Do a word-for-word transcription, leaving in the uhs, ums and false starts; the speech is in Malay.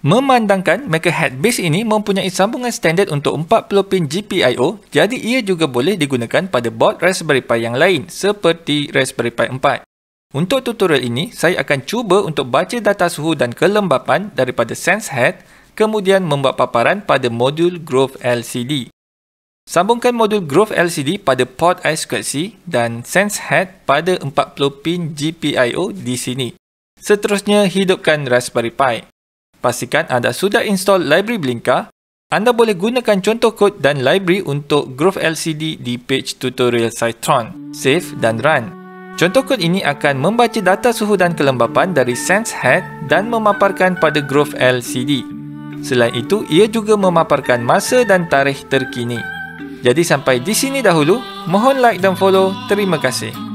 Memandangkan Megahead Base ini mempunyai sambungan standard untuk empat puluh pin G P I O, jadi ia juga boleh digunakan pada board Raspberry Pi yang lain seperti Raspberry Pi empat. Untuk tutorial ini, saya akan cuba untuk baca data suhu dan kelembapan daripada SenseHead, kemudian membuat paparan pada modul Grove L C D. Sambungkan modul Grove L C D pada port I two C dan SenseHead pada empat puluh pin G P I O di sini. Seterusnya, hidupkan Raspberry Pi. Pastikan anda sudah install library Blinka. Anda boleh gunakan contoh kod dan library untuk Grove L C D di page tutorial Cytron. Save dan run. Contoh kod ini akan membaca data suhu dan kelembapan dari SenseHead dan memaparkan pada Grove L C D. Selain itu, ia juga memaparkan masa dan tarikh terkini. Jadi sampai di sini dahulu. Mohon like dan follow. Terima kasih.